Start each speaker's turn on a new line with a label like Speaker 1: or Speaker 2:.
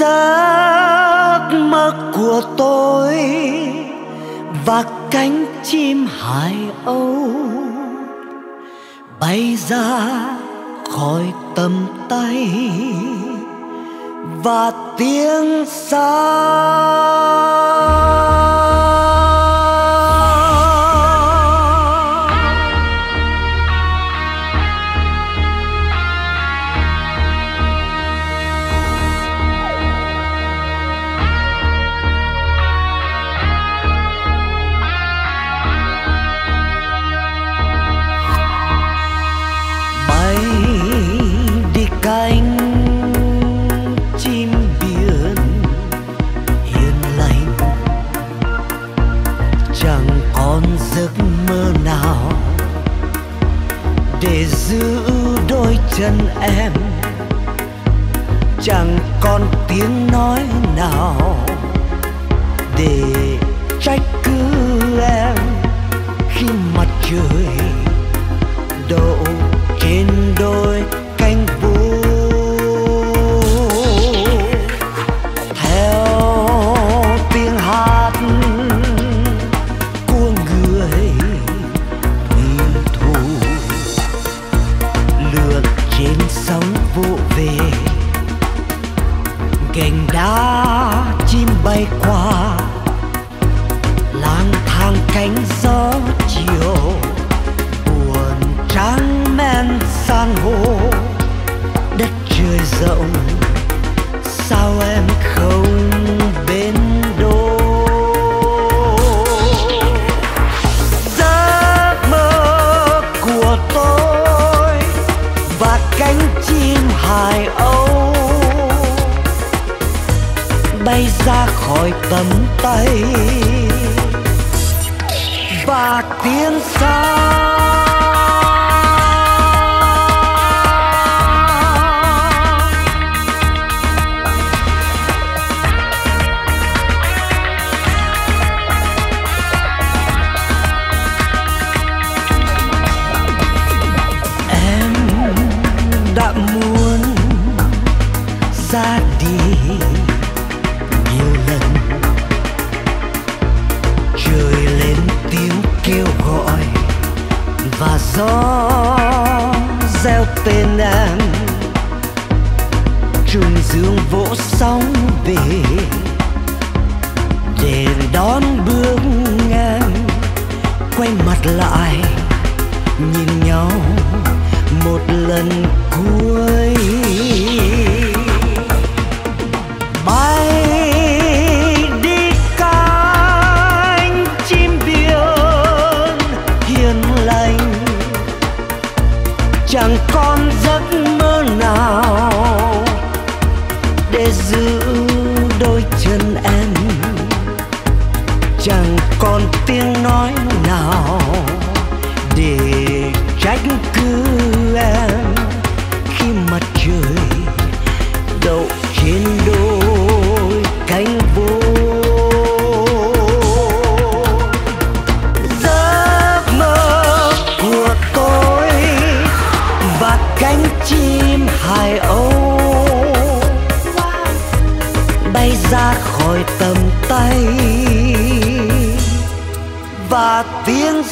Speaker 1: giấc mơ của tôi và cánh chim hải âu bay ra khỏi tầm tay và tiếng xa. Cánh chim biển hiền lành, chẳng còn giấc mơ nào để giữ đôi chân em, chẳng còn tiếng nói nào để trách cứ em khi mặt trời đổ trên đôi cánh vũ. Gành đá chim bay qua, lang thang cánh gió chiều, buồn tráng men san hô. Đất trời rộng sao em không bên đô. Giấc mơ của tôi và cánh chim hải âu bay ra khỏi tầm tay và tiếng xa. Em đã muốn ra đi nhiều lần, trời lên tiếng kêu gọi và gió reo tên em, trùng dương vỗ sóng về để đón bước em. Quay mặt lại nhìn nhau một lần cuối, bay đi cánh chim biển hiền lành, chẳng còn giấc mơ nào để giữ đôi chân em, chẳng còn tiếng nói nào để trách cứ em khi mặt trời đậu trên đôi cánh vô. Giấc mơ của tôi và cánh chim hải âu bay ra khỏi tầm tay và tiếng